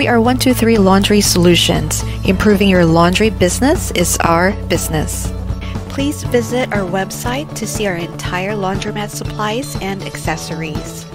We are 123 Laundry Solutions. Improving your laundry business is our business. Please visit our website to see our entire laundromat supplies and accessories.